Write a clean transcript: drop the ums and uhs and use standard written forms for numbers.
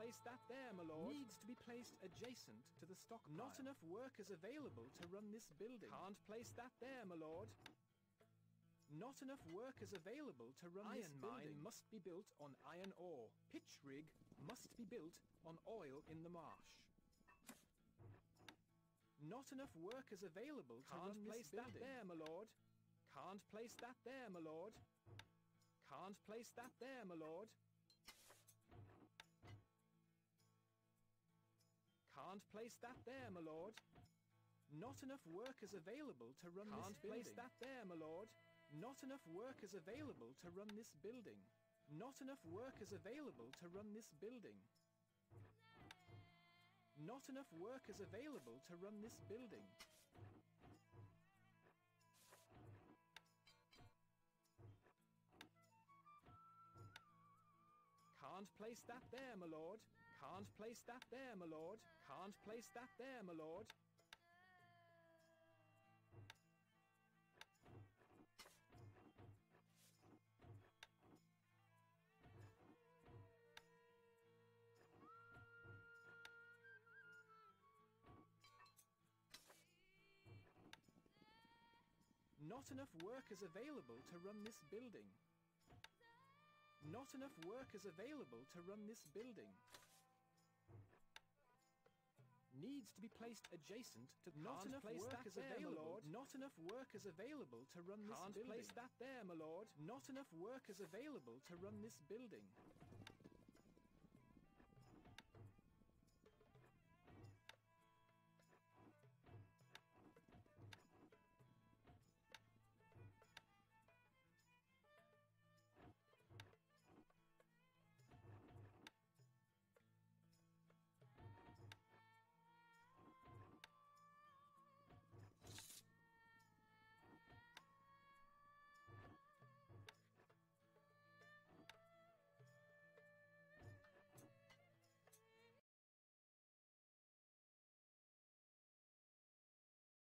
place that there, my lord. Needs to be placed adjacent to the stockpile. Not enough workers available to run this building. Can't place that there, my lord. Not enough workers available to run this building. Iron mine must be built on iron ore. Pitch rig must be built on oil in the marsh. Not enough workers available to run this building. Can't place that there, my lord. Can't place that there, my lord. Can't place that there, my lord. Can't place that there, my lord. Not enough workers available to run this building. Can't place that there, my lord. Not enough workers available to run this building. Not enough workers available to run this building. Not enough workers available to run this building. Can't place that there, my lord. Can't place that there, my lord. Can't place that there, my lord. Not enough workers available to run this building. Not enough workers available to run this building. Needs to be placed adjacent to. Not enough workers available. Not enough workers available to run this building. Can't place that there, my lord. Not enough workers available to run this building.